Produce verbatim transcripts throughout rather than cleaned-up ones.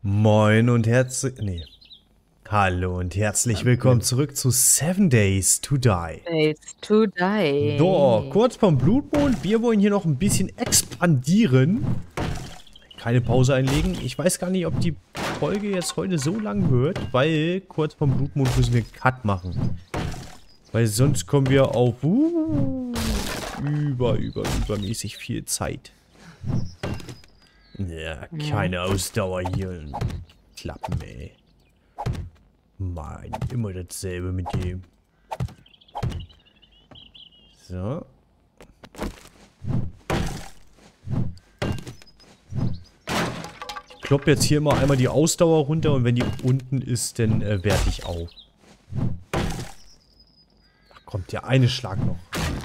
Moin und herzlich... Nee. Hallo und herzlich willkommen zurück zu Seven Days to Die. Days to Die. So, kurz vom Blutmond. Wir wollen hier noch ein bisschen expandieren. Keine Pause einlegen. Ich weiß gar nicht, ob die Folge jetzt heute so lang wird, weil kurz vom Blutmond müssen wir einen Cut machen. Weil sonst kommen wir auf uh, über, über, übermäßig viel Zeit. Ja, keine Ausdauer hier. Klappen, ey. Mann, immer dasselbe mit dem. So. Ich klopp jetzt hier immer einmal die Ausdauer runter und wenn die unten ist, dann äh, werte ich auf. Ach, kommt der eine Schlag noch.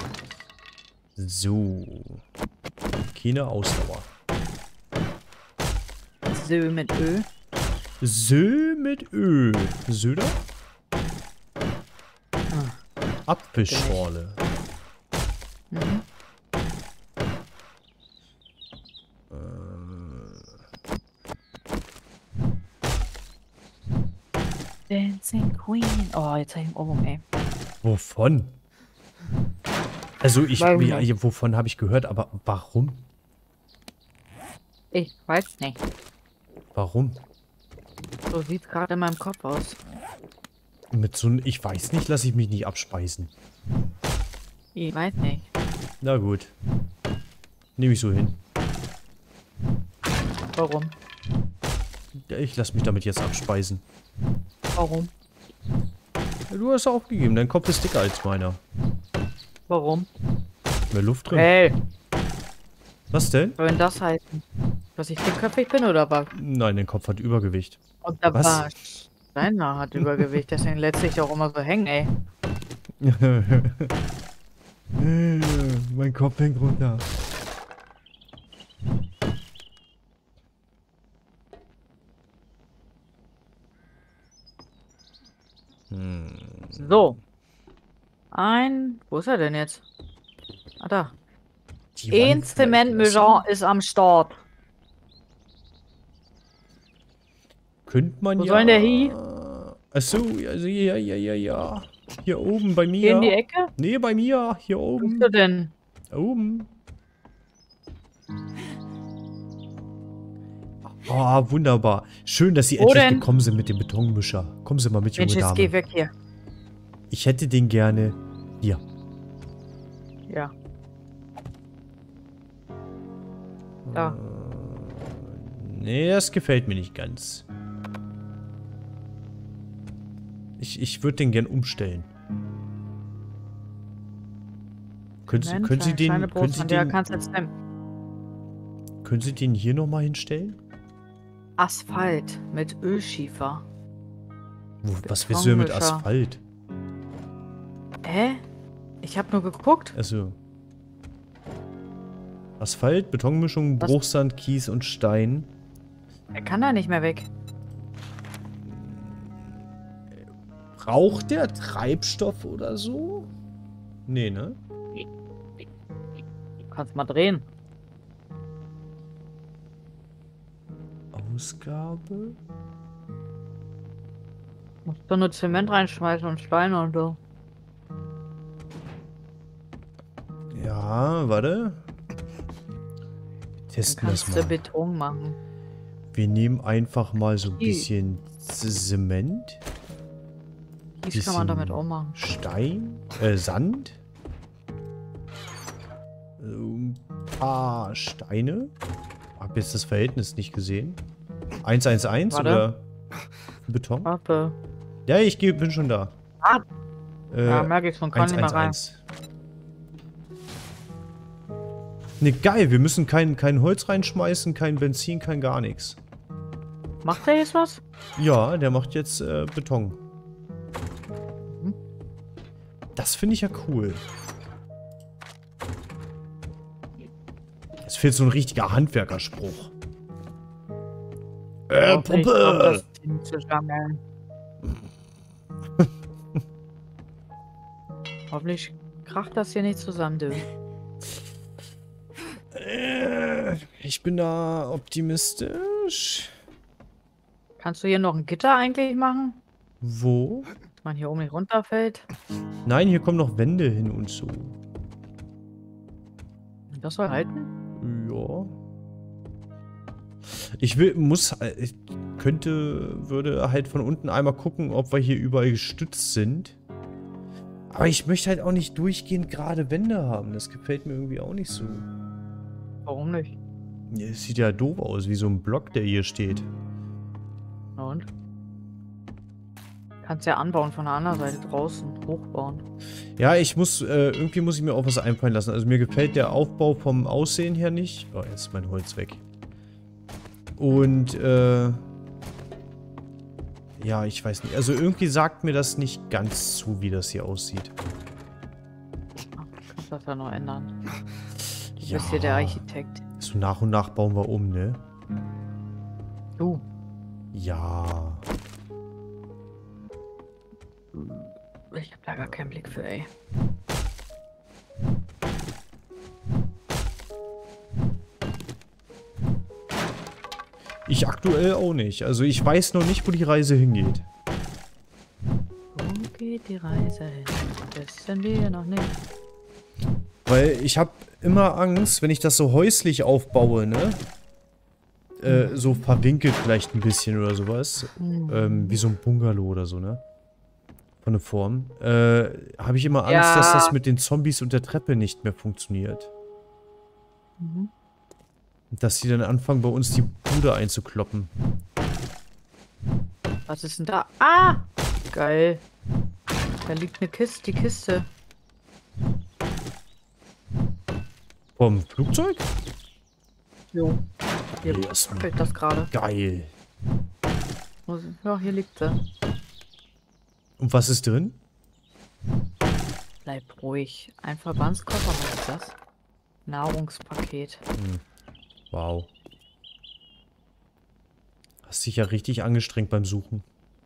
So. Keine Ausdauer. Sö mit Ö. Sö mit Ö. Söder? Ah, Apfelschorle. mhm. Dancing Queen. Oh, jetzt hab ich einen Ohrwurm, ey. Wovon? Also ich, Warum ja, nicht? wovon habe ich gehört, aber warum? Ich weiß nicht. Warum? So sieht's gerade in meinem Kopf aus. Mit so einem, ich weiß nicht, lasse ich mich nicht abspeisen. Ich weiß nicht. Na gut. Nehme ich so hin. Warum? Ja, ich lasse mich damit jetzt abspeisen. Warum? Ja, du hast aufgegeben, dein Kopf ist dicker als meiner. Warum? Mehr Luft drin. Hey, Was denn? soll denn das heißen? Dass ich dickköpfig bin oder was? Nein, dein Kopf hat Übergewicht. Und da Was? war deiner hat Übergewicht, deswegen lässt sich auch immer so hängen, ey. Mein Kopf hängt runter. Hm. So. Ein. Wo ist er denn jetzt? Ah, da. Die Ein Wand Zementmischer ist am Start. Könnte man Wo ja... soll denn der hin? Achso, also ja, ja, ja, ja. Hier oben bei mir. Hier in die Ecke? Nee, bei mir. Hier Wo oben. ist er denn? Oben. Oh, wunderbar. Schön, dass Sie Wo endlich denn? gekommen sind mit dem Betonmischer. Kommen Sie mal mit, junge Mensch, jetzt Dame. geh weg hier. Ich hätte den gerne hier. Ja. Da. Nee, das gefällt mir nicht ganz. Ich, ich würde den gern umstellen. Können Sie, Mensch, können Sie eine den, kleine können Brust, Sie an der den, kannst du jetzt nehmen. können Sie den hier nochmal hinstellen? Asphalt mit Ölschiefer. Wo, was willst du denn mit Betonmischer. Asphalt? Hä? Ich hab nur geguckt. Also. Asphalt, Betonmischung, Was? Bruchsand, Kies und Stein. Er kann da nicht mehr weg. Braucht der Treibstoff oder so? Nee, ne? Du kannst mal drehen. Ausgabe? Musst doch nur Zement reinschmeißen und Steine und so. Ja, warte. Dann Testen das kannst du mal. Beton machen. Wir nehmen einfach mal so ein Kies. bisschen Zement. Kies kann man Bisschen damit auch machen. Stein, äh, Sand. So ein paar Steine. Hab jetzt das Verhältnis nicht gesehen. eins eins eins Warte. oder Beton? Warte. Ja, ich geh, bin schon da. Ah, Äh, ja, merke ich schon. Kann eins nicht mehr eins rein. eins. Ne, geil, wir müssen kein, kein Holz reinschmeißen, kein Benzin, kein gar nichts. Macht der jetzt was? Ja, der macht jetzt äh, Beton. Mhm. Das finde ich ja cool. Es fehlt so ein richtiger Handwerkerspruch. Äh, Hoffentlich Puppe! kommt das Team zusammen. Hoffentlich kracht das hier nicht zusammen, du. Äh, ich bin da optimistisch. Kannst du hier noch ein Gitter eigentlich machen? Wo? Dass man hier oben nicht runterfällt? Nein, hier kommen noch Wände hin und so. Das soll halten? Ja. Ich will, muss, ich könnte, würde halt von unten einmal gucken, ob wir hier überall gestützt sind. Aber ich möchte halt auch nicht durchgehend gerade Wände haben. Das gefällt mir irgendwie auch nicht so. Warum nicht? Ja, es sieht ja doof aus, wie so ein Block, der hier steht. Na und? Kannst ja anbauen von der anderen Seite draußen. Hochbauen. Ja, ich muss, äh, irgendwie muss ich mir auch was einfallen lassen. Also mir gefällt der Aufbau vom Aussehen her nicht. Oh, jetzt ist mein Holz weg. Und, äh... ja, ich weiß nicht. Also irgendwie sagt mir das nicht ganz zu, wie das hier aussieht. Ach, kannst das ja noch ändern. Du Ja. bist hier der Architekt. So nach und nach bauen wir um, ne? Du. Ja. Ich hab da gar keinen Blick für, ey. Ich aktuell auch nicht. Also ich weiß noch nicht, wo die Reise hingeht. Wo geht die Reise hin? Wissen wir noch nicht. Weil ich habe immer Angst, wenn ich das so häuslich aufbaue, ne? Äh, so verwinkelt vielleicht ein bisschen oder sowas. Hm. Ähm, wie so ein Bungalow oder so, ne? Von der Form. Äh, habe ich immer Angst, Ja. dass das mit den Zombies und der Treppe nicht mehr funktioniert. Mhm. Dass die dann anfangen, bei uns die Bude einzukloppen. Was ist denn da? Ah! Geil. Da liegt eine Kiste, die Kiste. Vom Flugzeug? Jo. Hier Yes, fällt das gerade. geil. Ja, hier liegt sie. Und was ist drin? Bleib ruhig. Ein Verbandskoffer, was ist das? Nahrungspaket. Hm. Wow. Hast dich ja richtig angestrengt beim Suchen.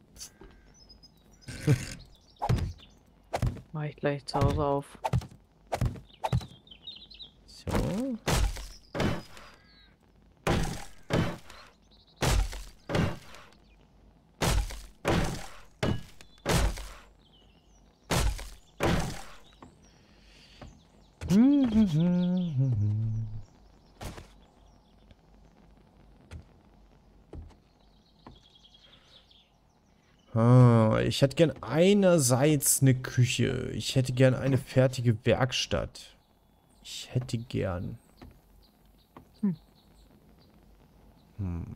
Mach ich gleich zu Hause auf. So. Ah, ich hätte gern einerseits eine Küche. Ich hätte gern eine fertige Werkstatt. Ich hätte gern. Hm. Hm.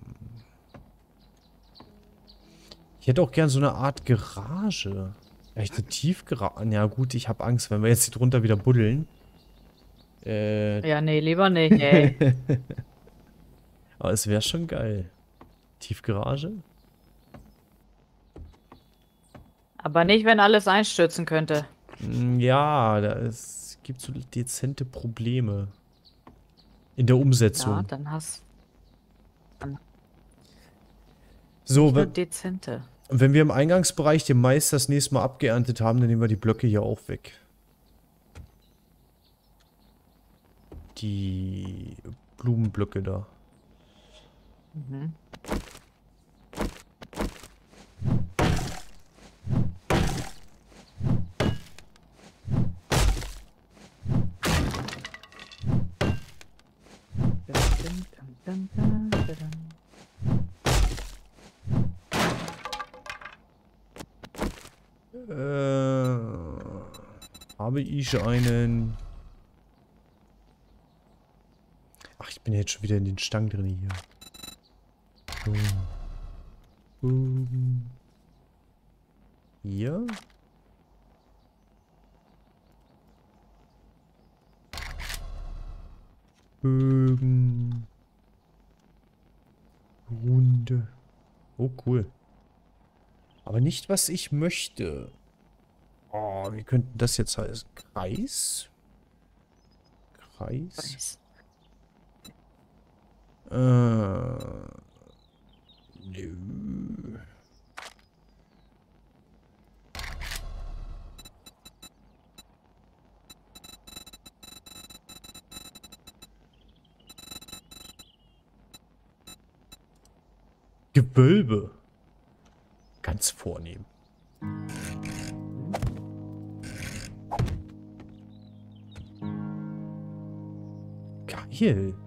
Ich hätte auch gern so eine Art Garage. Echt eine Tiefgarage. Ja gut, ich habe Angst, wenn wir jetzt hier drunter wieder buddeln. Äh, Ja, nee, lieber nicht, ey. aber es wäre schon geil. Tiefgarage? Aber nicht, wenn alles einstürzen könnte. Mm, ja, da es gibt so dezente Probleme. In der Umsetzung. Ja, dann hast so, du wenn, dezente. wenn wir im Eingangsbereich den Mais das nächste Mal abgeerntet haben, dann nehmen wir die Blöcke hier auch weg. Die Blumenblöcke da. Mhm. Äh, habe ich einen... Ach, ich bin jetzt schon wieder in den Stangen drin hier. So. Um. Hier. Bögen. Runde. Oh, cool. Aber nicht, was ich möchte. Oh, wie könnte das jetzt heißen? Kreis? Kreis? Weiß. Äh. Nö. Gewölbe. ganz vornehm. Geil.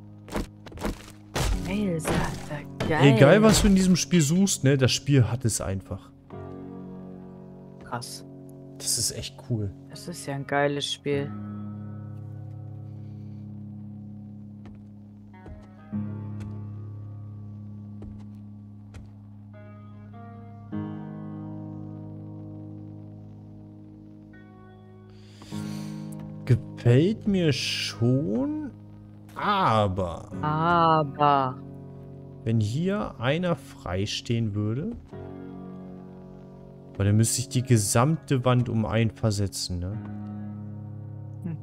Geil, Sache, geil. Egal, was du in diesem Spiel suchst, ne? Das Spiel hat es einfach. Krass. Das ist echt cool. Das ist ja ein geiles Spiel. Gefällt mir schon, aber Aber. wenn hier einer freistehen würde, weil dann müsste ich die gesamte Wand um einen versetzen, ne? Hm.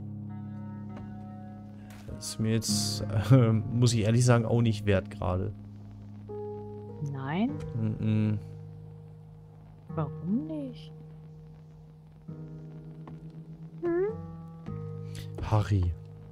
Das ist mir jetzt, äh, muss ich ehrlich sagen, auch nicht wert gerade. Nein? Mm-mm. Warum nicht? Harry.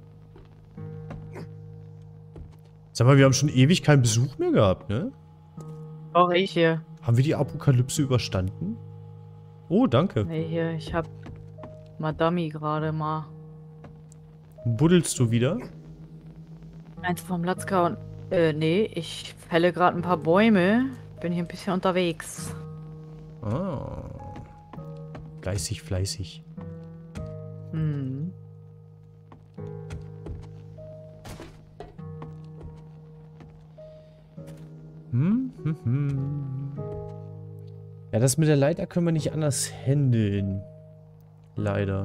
Sag mal, wir haben schon ewig keinen Besuch mehr gehabt, ne? Auch ich hier. Haben wir die Apokalypse überstanden? Oh, danke. Nee, hier, ich hab Madami gerade mal. Buddelst du wieder? Eins vom Latzka und. Äh, nee, ich fälle gerade ein paar Bäume. Bin hier ein bisschen unterwegs. Ah. Geistig fleißig. Hm. Hm, hm, hm. Ja, das mit der Leiter können wir nicht anders handeln. Leider.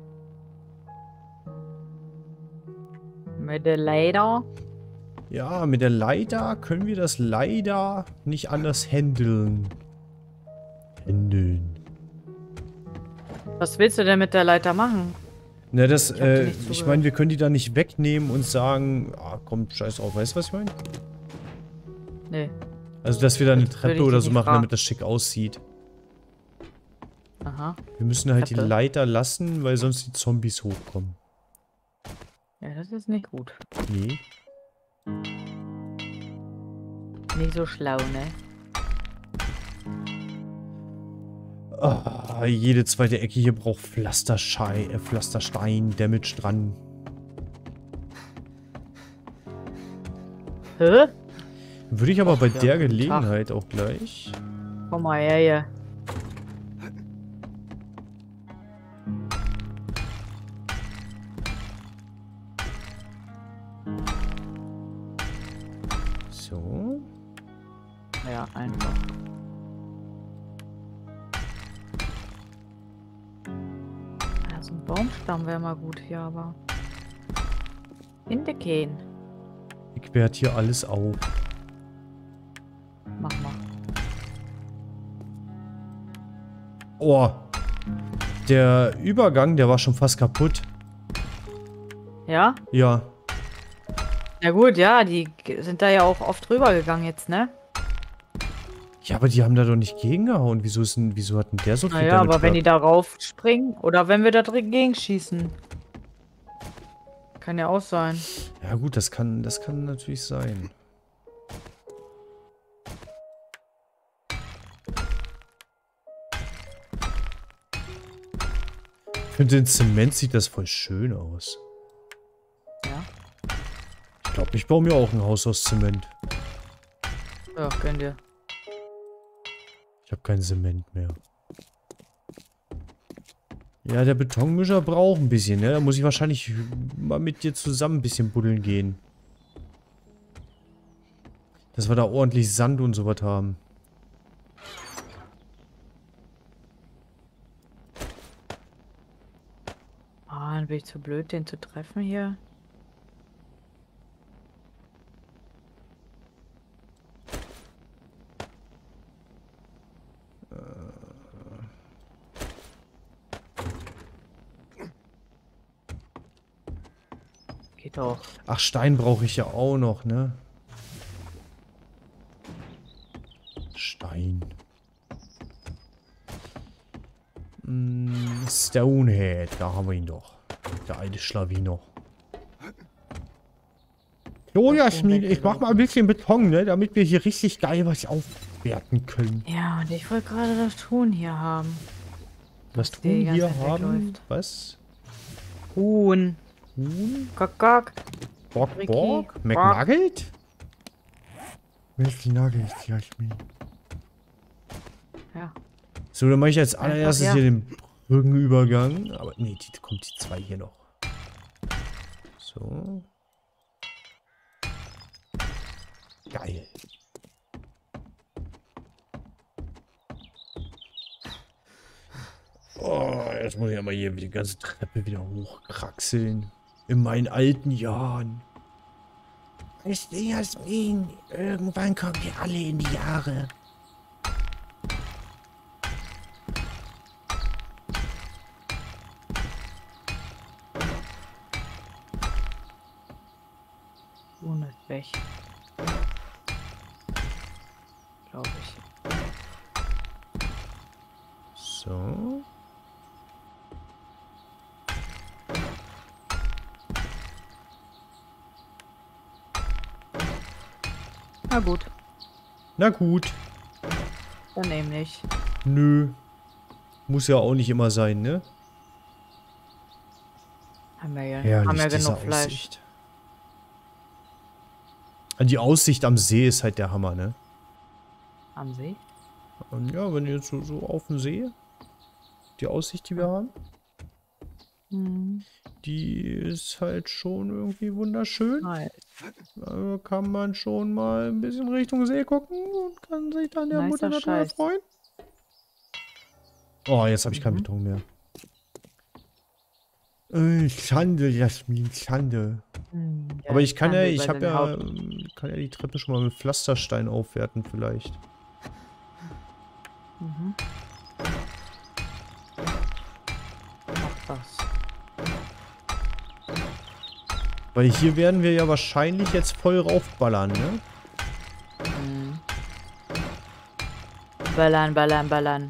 Mit der Leiter. Ja, mit der Leiter können wir das leider nicht anders handeln. Handeln. Was willst du denn mit der Leiter machen? Na, das, Ich hab dir äh, nicht ich zugehört. meine, wir können die da nicht wegnehmen und sagen, ah, komm, scheiß auf. Weißt du, was ich meine? Nee. Also, dass wir da eine Das würde Treppe ich oder dich so nicht machen, fragen. damit das schick aussieht. Aha. Wir müssen halt die Treppe? Leiter lassen, weil sonst die Zombies hochkommen. Ja, das ist nicht gut. Nee. Nicht so schlau, ne? Ah, jede zweite Ecke hier braucht Pflasterschei, äh, Pflasterstein, Damage dran. Hä? Würde ich aber bei ja, der guten Gelegenheit auch gleich. Komm mal her hier. So. Ja, einfach. Ja, so ein Baumstamm wäre mal gut hier, aber. Hintergehen. Ich werde hier alles auf. Mach mal. Oh. Der Übergang, der war schon fast kaputt. Ja? Ja. Na gut, ja, die g- sind da ja auch oft drüber gegangen jetzt, ne? Ja, aber die haben da doch nicht gegengehauen. Wieso ist denn, wieso hat denn der so viel Naja, Damage aber wenn die gehabt? darauf springen oder wenn wir da dagegen schießen. Kann ja auch sein. Ja gut, das kann, das kann natürlich sein. Ich finde, in Zement sieht das voll schön aus. Ja. Ich glaube, ich baue mir auch ein Haus aus Zement. Ja, gönn dir. Ich habe kein Zement mehr. Ja, der Betonmischer braucht ein bisschen, ne? Da muss ich wahrscheinlich mal mit dir zusammen ein bisschen buddeln gehen. Dass wir da ordentlich Sand und sowas haben. Ah, dann bin ich zu blöd, den zu treffen hier. Geht doch. Ach, Stein brauche ich ja auch noch, ne? Stein. Mm, Stonehead, da haben wir ihn doch. Der alte Schlawiner. So, Jasmin, ich mach mal ein bisschen Beton, ne? Damit wir hier richtig geil was auf werten können. Ja, und ich wollte gerade das Huhn hier haben. Was die die Huhn hier ganze Zeit haben? wegläuft. Was? Huhn. Huhn? Gok, gok. Borg, Ricky. Borg? McNugget? McNugget, Jasmin. Ja. So, dann mache ich als Einfach, allererstes ja. hier den Brückenübergang. Aber nee, die kommt die zwei hier noch. So. Geil. Oh, jetzt muss ich aber hier die ganze Treppe wieder hochkraxeln. In meinen alten Jahren. Weißt du, Jasmin, irgendwann kommen wir alle in die Jahre. Huhn ist weg. Glaube ich. So. Na gut, Na gut. dann nämlich. Nö. Muss ja auch nicht immer sein, ne? Haben wir ja, Herrlich, haben ja diese genug Fleisch. Aussicht. Die Aussicht am See ist halt der Hammer, ne? Am See? Und ja, wenn ihr jetzt so, so auf dem See, die Aussicht, die wir haben, Hm. die ist halt schon irgendwie wunderschön. Nice. Da kann man schon mal ein bisschen Richtung See gucken und kann sich dann der Nicer Mutter Natur Scheiß. freuen. Oh, jetzt habe ich keinen Mhm. Beton mehr. Äh, Schande, Jasmin, Schande. Hm, ja, Aber ich kann ja, Schande ich über habe deine ja, Haut. ähm, kann ja die Treppe schon mal mit Pflasterstein aufwerten vielleicht. Mhm. Mach das. Weil hier werden wir ja wahrscheinlich jetzt voll raufballern, ne? Hm. Ballern, ballern, ballern.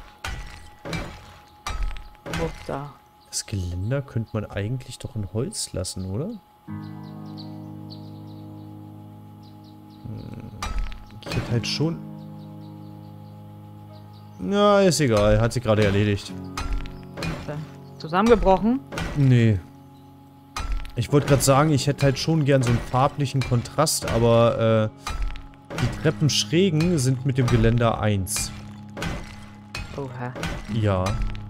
Guck da. Das Geländer könnte man eigentlich doch in Holz lassen, oder? Hm, ich hätte halt schon... Na, ist egal. Hat sie gerade erledigt. Okay. Zusammengebrochen? Nee. Ich wollte gerade sagen, ich hätte halt schon gern so einen farblichen Kontrast, aber äh, die Treppenschrägen sind mit dem Geländer eins. Oha. Ja.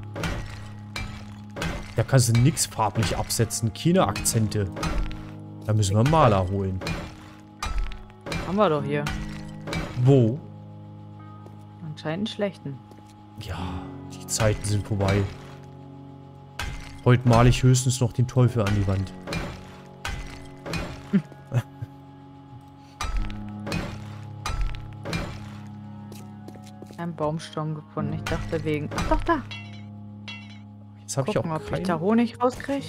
Da kannst du nix farblich absetzen. Keine Akzente. Da müssen wir einen Maler holen. Haben wir doch hier. Wo? Anscheinend einen schlechten. Ja, die Zeiten sind vorbei. Heute male ich höchstens noch den Teufel an die Wand. Einen Baumstamm gefunden. Ich dachte wegen. Ach doch, da. Jetzt habe ich Gucken, auch ob ich keinen da Honig rauskriege.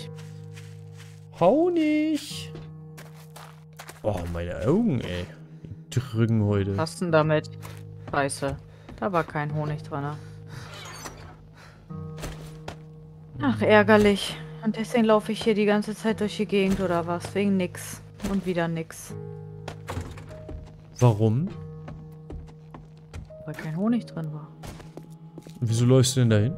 Honig. Oh, meine Augen, ey. Die drücken heute. Was hast du denn damit? Scheiße. Da war kein Honig drin. Ach, ärgerlich. Und deswegen laufe ich hier die ganze Zeit durch die Gegend oder was? Wegen nix. Und wieder nix. Warum? Weil kein Honig drin war. Wieso läufst du denn dahin?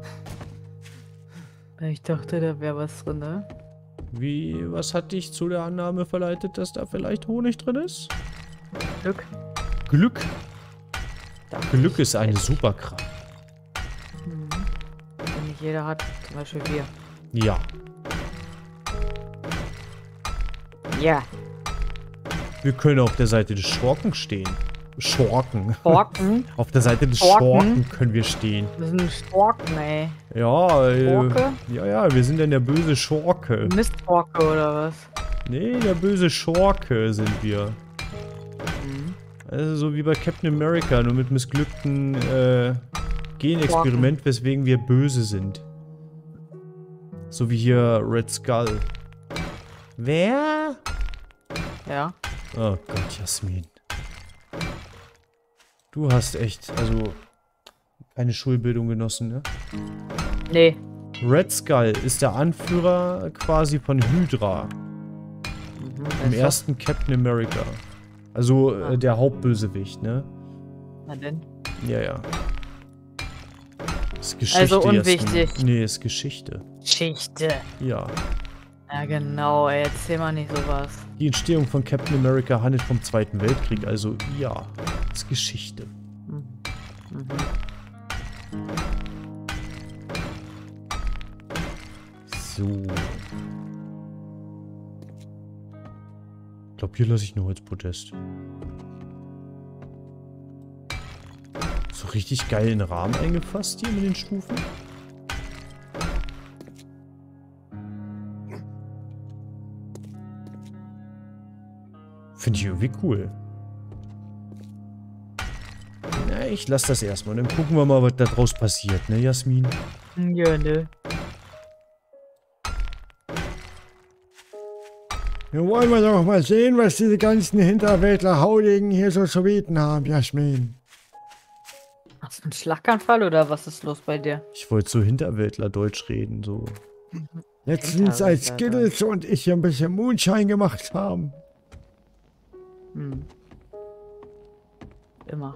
Ich dachte, da wäre was drin, ne? Wie, was hat dich zu der Annahme verleitet, dass da vielleicht Honig drin ist? Glück. Glück. Dachte Glück ich. ist eine Superkraft. Mhm. Die nicht jeder hat. Zum Beispiel wir. Ja. Ja. Wir können auf der Seite des Schurken stehen. Schurken. Borken. Auf der Seite des Schurken? Schurken können wir stehen. Wir sind Storken, ey. Ja, äh, Schurke? ja, ja, wir sind dann der böse Schurke. Mistborke oder was? Nee, der böse Schurke sind wir. Mhm. Also so wie bei Captain America, nur mit missglückten äh, Genexperiment, weswegen wir böse sind. So wie hier Red Skull. Wer? Ja. Oh Gott, Jasmin. Du hast echt, also, keine Schulbildung genossen, ne? Nee. Red Skull ist der Anführer quasi von Hydra. Mhm, Im ist ersten Captain America. Also Ah. äh, der Hauptbösewicht, ne? Na denn? Ja, ja. Ist Geschichte. Also Jasmin. unwichtig. Nee, ist Geschichte. Geschichte. Ja. Ja, genau, ey, erzähl mal nicht sowas. Die Entstehung von Captain America handelt vom Zweiten Weltkrieg, also ja, ist Geschichte. Mhm. Mhm. So. Ich glaube, hier lasse ich nur Holzpodest. So richtig geil in den Rahmen eingefasst hier mit den Stufen. Finde ich irgendwie cool. Na, ich lasse das erstmal. Dann gucken wir mal, was da draus passiert, ne, Jasmin? Ja, ne. Nun wollen wir doch mal sehen, was diese ganzen Hinterwäldler Hauligen hier so zu bieten haben, Jasmin. Hast du einen Schlaganfall oder was ist los bei dir? Ich wollte so Hinterwäldler Deutsch reden, so. Letztens als Skittles und ich hier ein bisschen Moonshine gemacht haben. Hm. Immer.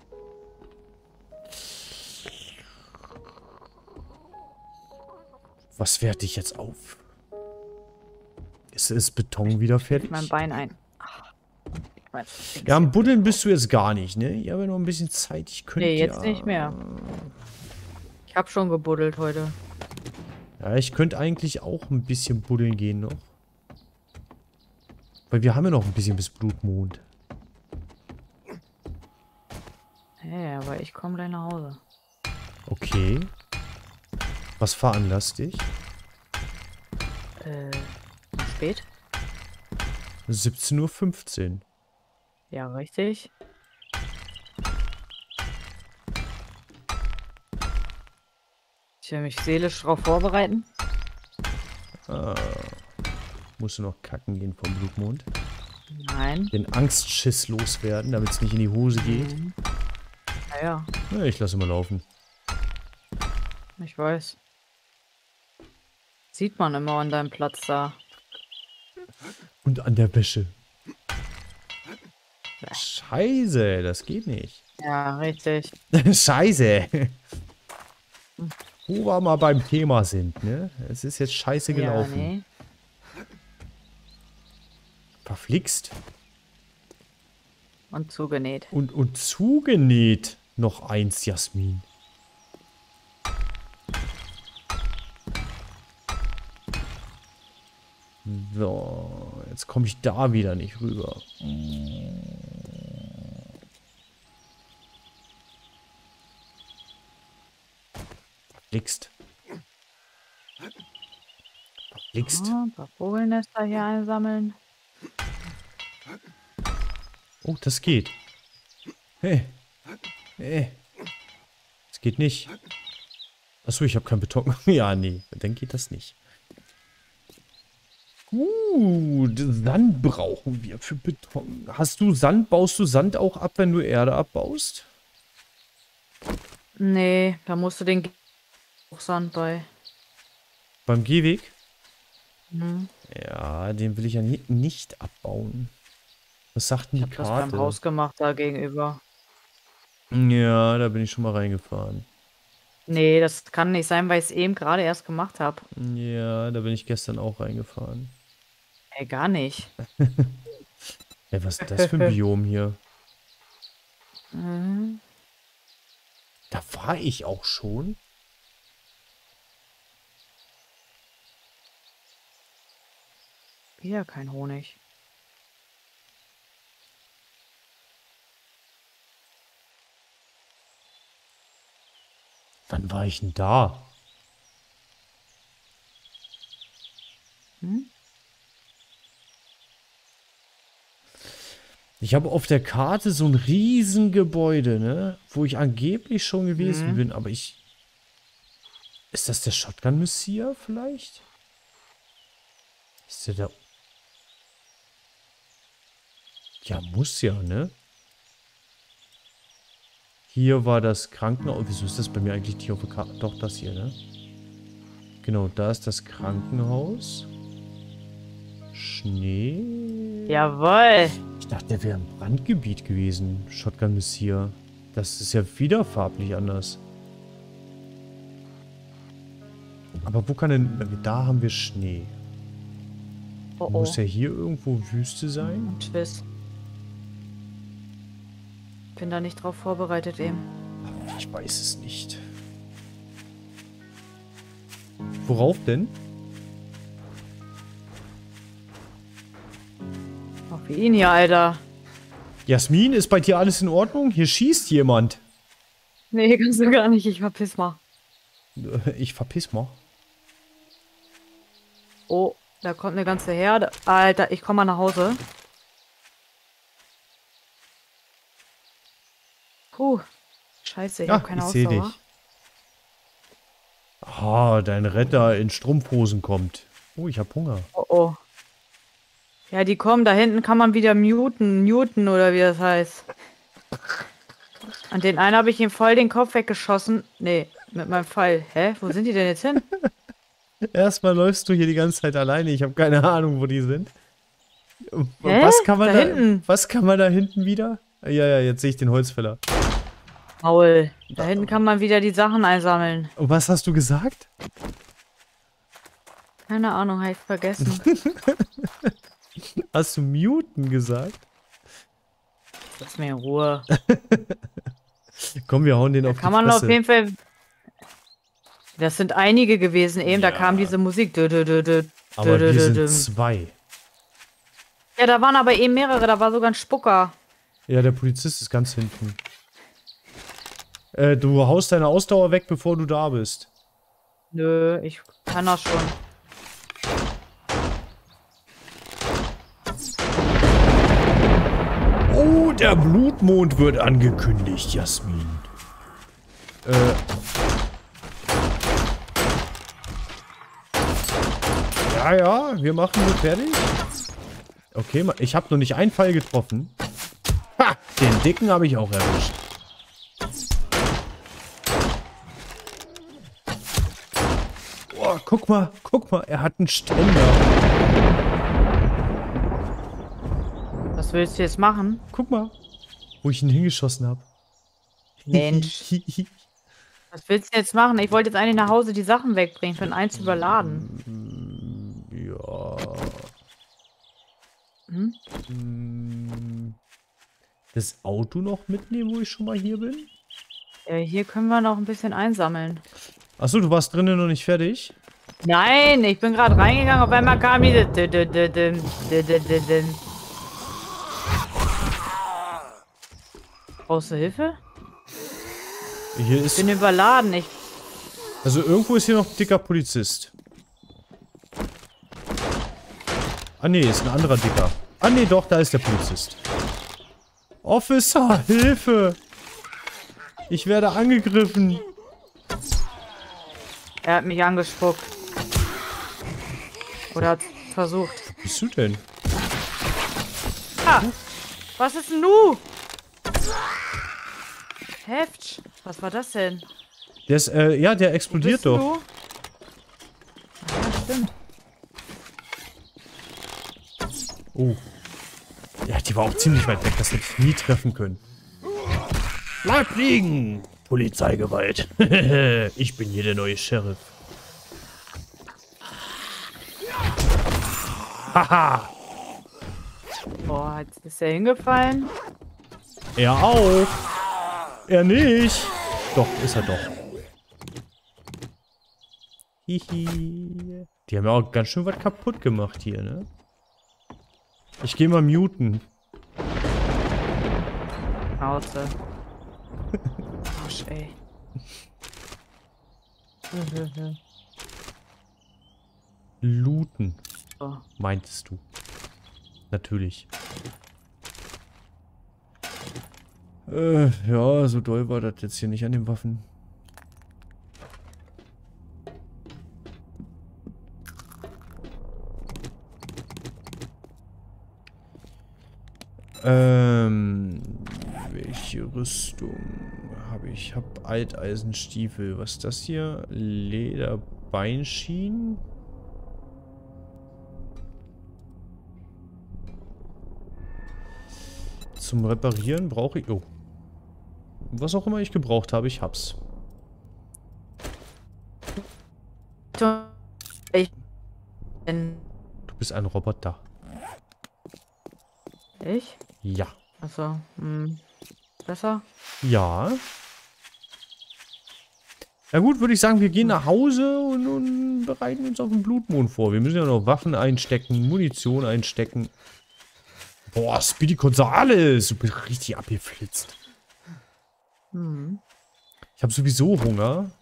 Was werte ich jetzt auf? Ist, ist Beton wieder fertig? Mein Bein ein. Ach, ich mein, Ja, am Buddeln bist du jetzt gar nicht, ne? Ich habe ja noch ein bisschen Zeit. Ich könnte Nee, jetzt ja, nicht mehr. Ich habe schon gebuddelt heute. Ja, ich könnte eigentlich auch ein bisschen buddeln gehen noch. Weil wir haben ja noch ein bisschen bis Blutmond. Hey, aber ich komme gleich nach Hause. Okay. Was veranlasst dich? Äh, spät? siebzehn Uhr fünfzehn. Ja, richtig. Ich will mich seelisch darauf vorbereiten. Ah. Musst du noch kacken gehen vom Blutmond? Nein. Den Angstschiss loswerden, damit es nicht in die Hose geht. Mhm. Naja, Ja, ich lasse mal laufen. ich weiß. Sieht man immer an deinem Platz da. Und an der Wäsche. Scheiße, das geht nicht. Ja, richtig. Scheiße. Wo wir mal beim Thema sind, ne? Es ist jetzt scheiße gelaufen. Ja, nee. Verflixt. Und zugenäht. Und, und zugenäht. Noch eins, Jasmin. So, jetzt komme ich da wieder nicht rüber. Verflixt. Verflixt. Ah, ein paar Vogelnester hier einsammeln. Oh, das geht. Hey. Hey. Das geht nicht. Achso, ich habe keinen Beton. Ja, nee. Dann geht das nicht. Gut, Sand brauchen wir für Beton. Hast du Sand? Baust du Sand auch ab, wenn du Erde abbaust? Nee, da musst du den Sand bei. Beim Gehweg? Mhm. Ja, den will ich ja ni nicht abbauen. Was sagt denn Ich die hab das beim Karte? Haus gemacht da gegenüber. Ja, da bin ich schon mal reingefahren. Nee, das kann nicht sein, weil ich es eben gerade erst gemacht habe. Ja, da bin ich gestern auch reingefahren. Ey, gar nicht. Ey, was ist das für ein Biom hier? Mhm. Da war ich auch schon. Wieder kein Honig. Wann war ich denn da? Hm? Ich habe auf der Karte so ein Riesengebäude, ne? Wo ich angeblich schon gewesen Mhm. bin, aber ich... Ist das der Shotgun Messiah vielleicht? Ist der da... Ja, muss ja, ne? Hier war das Krankenhaus. Wieso ist das bei mir eigentlich nicht auf der Karte? Doch, das hier, ne? Genau, da ist das Krankenhaus. Schnee. Jawohl. Ich dachte, der wäre im Brandgebiet gewesen. Shotgun Messiah. Das ist ja wieder farblich anders. Aber wo kann denn... Da haben wir Schnee. Oh, oh. Muss ja hier irgendwo Wüste sein? Tschüss. Bin da nicht drauf vorbereitet eben. Ich weiß es nicht. Worauf denn? Auf ihn hier, Alter. Jasmin, ist bei dir alles in Ordnung? Hier schießt jemand. Nee, kannst du gar nicht. Ich verpiss mal. Ich verpiss mal. Oh, da kommt eine ganze Herde. Alter, ich komme mal nach Hause. Puh. Scheiße, ich Ja, habe keine ich sehe dich. Ausdauer. Ah, dein Retter in Strumpfhosen kommt. Oh, ich hab Hunger. Oh, oh. Ja, die kommen. Da hinten kann man wieder muten. Newton oder wie das heißt. An den einen habe ich ihm voll den Kopf weggeschossen. Nee, mit meinem Pfeil. Hä? Wo sind die denn jetzt hin? Erstmal läufst du hier die ganze Zeit alleine. Ich habe keine Ahnung, wo die sind. Hä? Was kann man Da da, hinten. was kann man da hinten wieder? Ja, ja, jetzt sehe ich den Holzfäller. Maul. Da hinten kann man wieder die Sachen einsammeln. Und was hast du gesagt? Keine Ahnung, habe ich vergessen. Hast du muten gesagt? Lass mir in Ruhe. Komm, wir hauen den auf die Kann man Fresse. auf jeden Fall... Das sind einige gewesen eben. Da kam diese Musik. Dö, dö, dö, dö, Aber dö, wir dö, sind dö. zwei. Ja, da waren aber eben mehrere. Da war sogar ein Spucker. Ja, der Polizist ist ganz hinten. Äh, du haust deine Ausdauer weg, bevor du da bist. Nö, ich kann das schon. Oh, der Blutmond wird angekündigt, Jasmin. Äh. Ja, ja, wir machen wir fertig. Okay, ich habe noch nicht einen Pfeil getroffen. Ha, den dicken habe ich auch erwischt. Oh, guck mal, guck mal, er hat einen Ständer. Was willst du jetzt machen? Guck mal, wo ich ihn hingeschossen habe. Mensch. Was willst du jetzt machen? Ich wollte jetzt eigentlich nach Hause die Sachen wegbringen, für den eins überladen. Ja. Hm? Hm. Das Auto noch mitnehmen, wo ich schon mal hier bin? Ja, hier können wir noch ein bisschen einsammeln. Achso, du warst drinnen noch nicht fertig? Nein, ich bin gerade reingegangen, auf einmal kam diese... dü- dü- dü- dü- dü- dü- dü- dü. Brauchst du Hilfe? Hier Ich ist... bin überladen. Ich... Also irgendwo ist hier noch ein dicker Polizist. Ah nee, ist ein anderer Dicker. Ah nee, doch, da ist der Polizist. Officer, Hilfe! Ich werde angegriffen. Er hat mich angespuckt. Oder hat versucht. Wo bist du denn? Ah, was ist denn nu? Heft. Was war das denn? Der ist, äh, ja, der Wo explodiert bist denn doch. du? Ja, stimmt. Oh. Ja, die war auch ziemlich weit weg. Das hätte ich nie treffen können. Bleib liegen! Polizeigewalt. Ich bin hier der neue Sheriff. Haha! Boah, jetzt ist er hingefallen. Er auch. Er nicht. Doch, ist er doch. Hihi. Die haben ja auch ganz schön was kaputt gemacht hier, ne? Ich gehe mal muten. Schnauze. Arsch, ey. Looten, So. meintest du. Natürlich. Äh, ja, so doll war das jetzt hier nicht an den Waffen. Ähm, welche Rüstung habe ich? Ich habe Alteisenstiefel. Was ist das hier? Lederbeinschienen? Zum Reparieren brauche ich... Oh. Was auch immer ich gebraucht habe, ich hab's. Ich bin... Du bist ein Roboter. Ich? Ja. Achso, hm. Besser? Ja. Na gut, würde ich sagen, wir gehen nach Hause und, und bereiten uns auf den Blutmond vor. Wir müssen ja noch Waffen einstecken, Munition einstecken. Boah, Speedy Gonzales, du bist richtig abgeflitzt. Hm. Ich habe sowieso Hunger.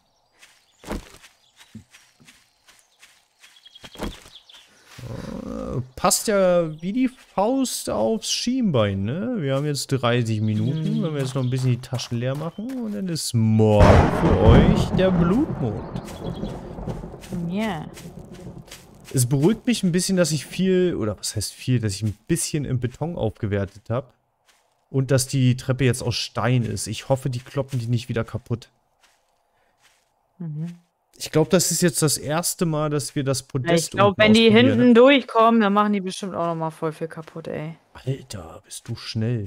Äh, passt ja wie die Faust aufs Schienbein, ne? Wir haben jetzt dreißig Minuten, Hm. wenn wir jetzt noch ein bisschen die Taschen leer machen. Und dann ist morgen für euch der Blutmond. Ja. Es beruhigt mich ein bisschen, dass ich viel, oder was heißt viel, dass ich ein bisschen im Beton aufgewertet habe. Und dass die Treppe jetzt aus Stein ist. Ich hoffe, die kloppen die nicht wieder kaputt. Mhm. Ich glaube, das ist jetzt das erste Mal, dass wir das Podest Ich glaube, unten wenn die ausprobieren, hinten ne? durchkommen, dann machen die bestimmt auch nochmal voll viel kaputt, ey. Alter, bist du schnell.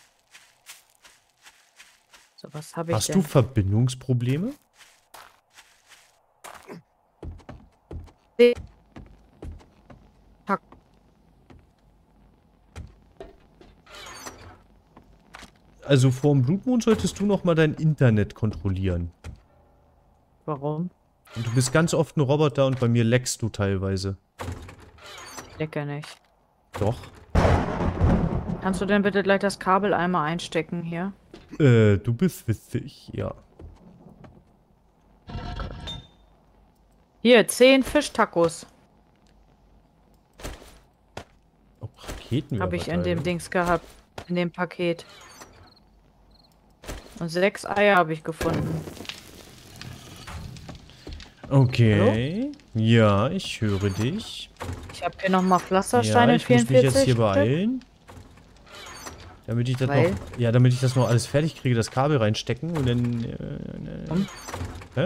So, was habe ich Hast denn? du Verbindungsprobleme? Also vor dem Blutmond solltest du noch mal dein Internet kontrollieren. Warum? Und du bist ganz oft ein Roboter und bei mir leckst du teilweise. Lecker nicht. Doch. Kannst du denn bitte gleich das Kabel einmal einstecken hier? Äh, du bist witzig, ja. Hier, zehn Fischtacos Oh, Raketen habe ich in dem Dings gehabt. In dem Paket. Und sechs Eier habe ich gefunden. Okay. Ja, ich höre dich. Ich habe hier nochmal Pflastersteine, Ja, ich muss mich jetzt hier vierundvierzig Stück. beeilen. Damit ich das Weil? noch... Ja, damit ich das noch alles fertig kriege, das Kabel reinstecken und dann... Äh, Hm? Hä?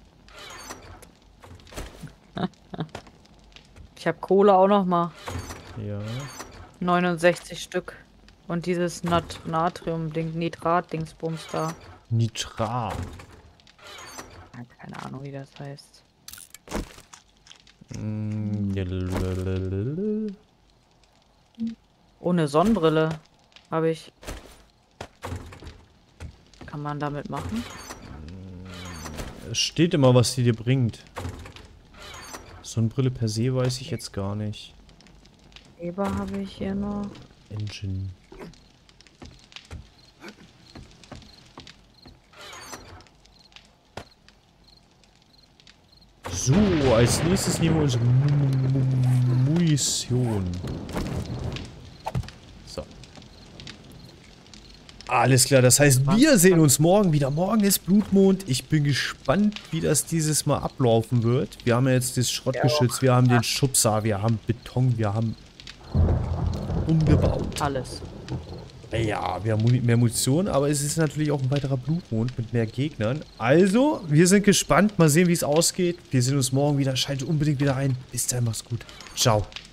Ich habe Kohle auch nochmal. Ja. neunundsechzig Stück. Und dieses Nat Natrium-Ding, Nitrat-Dingsbums da. Nitrat. Ja, keine Ahnung, wie das heißt. Mm, lalalala. Ohne Sonnenbrille habe ich. Kann man damit machen? Es steht immer, was die dir bringt. Sonnenbrille per se weiß ich jetzt gar nicht. Eber habe ich hier noch. Engine. So, als nächstes nehmen wir unsere Munition. So. Alles klar, das heißt, wir sehen uns morgen wieder. Morgen ist Blutmond. Ich bin gespannt, wie das dieses Mal ablaufen wird. Wir haben ja jetzt das Schrottgeschütz, wir haben den Schubser, wir haben Beton, wir haben umgebaut. Alles. Ja, wir haben Muni- mehr Munition, aber es ist natürlich auch ein weiterer Blutmond mit mehr Gegnern. Also, wir sind gespannt. Mal sehen, wie es ausgeht. Wir sehen uns morgen wieder. Schaltet unbedingt wieder ein. Bis dahin, macht's gut. Ciao.